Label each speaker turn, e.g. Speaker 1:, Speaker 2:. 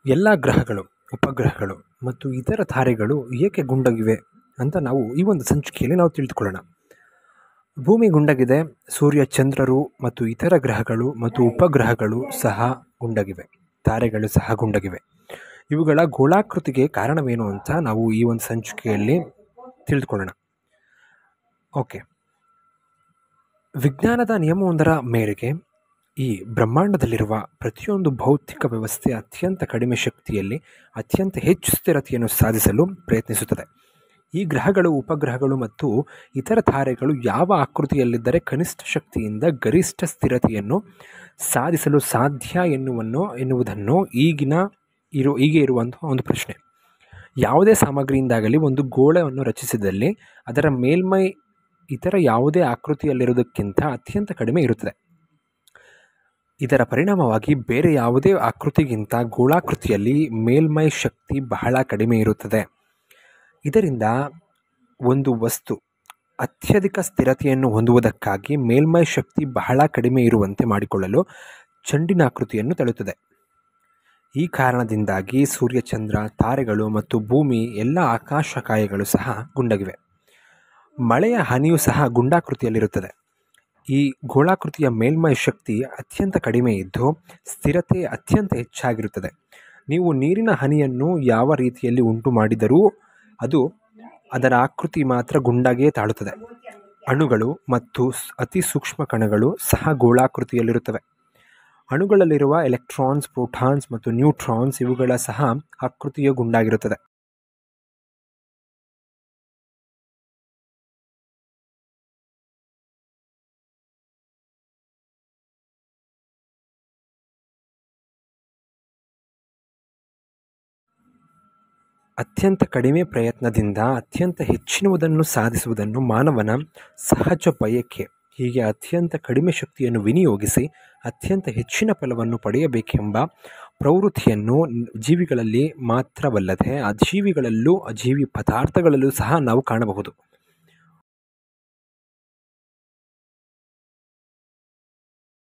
Speaker 1: ಎಲ್ಲ ಗ್ರಹಗಳು, ಉಪಗ್ರಹಗಳು ಮತ್ತು ಇತರ ತಾರೆಗಳು ಏಕೆ ಗುಂಡಗಿವೆ ಅಂತ ನಾವು ಈ ಒಂದು ಸಂಚಿಕೆಯಲ್ಲಿ ನಾವು ತಿಳಿದುಕೊಳ್ಳೋಣ. ಭೂಮಿ ಗುಂಡಗಿದೆ, ಸೂರ್ಯ, ಚಂದ್ರರು ಮತ್ತು ಇತರ ಗ್ರಹಗಳು ಮತ್ತು ಉಪಗ್ರಹಗಳು ಸಹ ಗುಂಡಗಿವೆ, ತಾರೆಗಳು ಸಹ ಗುಂಡಗಿವೆ. ಇವುಗಳ ಗೋಳಾಕೃತಿಗೆ ಕಾರಣವೇನು ಅಂತ ನಾವು ಈ ಒಂದು ಸಂಚಿಕೆಯಲ್ಲಿ ತಿಳಿದುಕೊಳ್ಳೋಣ. ಓಕೆ, ವಿಜ್ಞಾನದ ನಿಯಮವೊಂದರ ಮೇರೆಗೆ ಈ ಬ್ರಹ್ಮಾಂಡದಲ್ಲಿರುವ ಪ್ರತಿಯೊಂದು ಭೌತಿಕ ವ್ಯವಸ್ಥೆ ಅತ್ಯಂತ ಕಡಿಮೆ ಶಕ್ತಿಯಲ್ಲಿ ಅತ್ಯಂತ ಹೆಚ್ಚು ಸ್ಥಿರತೆಯನ್ನು ಸಾಧಿಸಲು ಪ್ರಯತ್ನಿಸುತ್ತದೆ. ಈ ಗ್ರಹಗಳು, ಉಪಗ್ರಹಗಳು ಮತ್ತು ಇತರ ತಾರೆಗಳು ಯಾವ ಆಕೃತಿಯಲ್ಲಿದ್ದರೆ ಕನಿಷ್ಠ ಶಕ್ತಿಯಿಂದ ಗರಿಷ್ಠ ಸ್ಥಿರತೆಯನ್ನು ಸಾಧಿಸಲು ಸಾಧ್ಯ ಎನ್ನುವುದನ್ನು ಹೀಗೆ ಇರುವಂತಹ ಒಂದು ಪ್ರಶ್ನೆ. ಯಾವುದೇ ಸಾಮಗ್ರಿಯಿಂದಾಗಲಿ ಒಂದು ಗೋಳವನ್ನು ರಚಿಸಿದಲ್ಲಿ ಅದರ ಮೇಲ್ಮೈ ಇತರ ಯಾವುದೇ ಆಕೃತಿಯಲ್ಲಿರುವುದಕ್ಕಿಂತ ಅತ್ಯಂತ ಕಡಿಮೆ ಇರುತ್ತದೆ. ಇದರ ಪರಿಣಾಮವಾಗಿ ಬೇರೆ ಯಾವುದೇ ಆಕೃತಿಗಿಂತ ಗೋಳಾಕೃತಿಯಲ್ಲಿ ಮೇಲ್ಮೈ ಶಕ್ತಿ ಬಹಳ ಕಡಿಮೆ ಇರುತ್ತದೆ. ಇದರಿಂದ ಒಂದು ವಸ್ತು ಅತ್ಯಧಿಕ ಸ್ಥಿರತೆಯನ್ನು ಹೊಂದುವುದಕ್ಕಾಗಿ ಮೇಲ್ಮೈ ಶಕ್ತಿ ಬಹಳ ಕಡಿಮೆ ಇರುವಂತೆ ಮಾಡಿಕೊಳ್ಳಲು ಚೆಂಡಿನಾಕೃತಿಯನ್ನು ತಳ್ಳುತ್ತದೆ. ಈ ಕಾರಣದಿಂದಾಗಿ ಸೂರ್ಯ, ಚಂದ್ರ, ತಾರೆಗಳು ಮತ್ತು ಭೂಮಿ ಎಲ್ಲ ಆಕಾಶಕಾಯಗಳು ಸಹ ಗುಂಡಗಿವೆ. ಮಳೆಯ ಹನಿಯೂ ಸಹ ಗುಂಡಾಕೃತಿಯಲ್ಲಿರುತ್ತದೆ. ಈ ಗೋಳಾಕೃತಿಯ ಮೇಲ್ಮೈ ಶಕ್ತಿ ಅತ್ಯಂತ ಕಡಿಮೆ ಇದ್ದು ಸ್ಥಿರತೆ ಅತ್ಯಂತ ಹೆಚ್ಚಾಗಿರುತ್ತದೆ. ನೀವು ನೀರಿನ ಹನಿಯನ್ನು ಯಾವ ರೀತಿಯಲ್ಲಿ ಉಂಟು ಮಾಡಿದರೂ ಅದರ ಆಕೃತಿ ಮಾತ್ರ ಗುಂಡಾಗಿಯೇ ತಾಳುತ್ತದೆ. ಅಣುಗಳು ಮತ್ತು ಅತಿ ಸೂಕ್ಷ್ಮ ಕಣಗಳು ಸಹ ಗೋಳಾಕೃತಿಯಲ್ಲಿರುತ್ತವೆ. ಅಣುಗಳಲ್ಲಿರುವ ಎಲೆಕ್ಟ್ರಾನ್ಸ್, ಪ್ರೋಟಾನ್ಸ್ ಮತ್ತು ನ್ಯೂಟ್ರಾನ್ಸ್ ಇವುಗಳ ಸಹ ಆಕೃತಿಯು ಗುಂಡಾಗಿರುತ್ತದೆ. ಅತ್ಯಂತ ಕಡಿಮೆ ಪ್ರಯತ್ನದಿಂದ ಅತ್ಯಂತ ಹೆಚ್ಚಿನದನ್ನು ಸಾಧಿಸುವುದನ್ನು ಮಾನವನ ಸಹಜ ಬಯಕೆ. ಹೀಗೆ ಅತ್ಯಂತ ಕಡಿಮೆ ಶಕ್ತಿಯನ್ನು ವಿನಿಯೋಗಿಸಿ ಅತ್ಯಂತ ಹೆಚ್ಚಿನ ಫಲವನ್ನು ಪಡೆಯಬೇಕೆಂಬ ಪ್ರವೃತ್ತಿಯನ್ನು ಜೀವಿಗಳಲ್ಲಿ ಮಾತ್ರವಲ್ಲದೆ ಅಜೀವಿಗಳಲ್ಲೂ, ಅಜೀವಿ ಪದಾರ್ಥಗಳಲ್ಲೂ ಸಹ ನಾವು ಕಾಣಬಹುದು.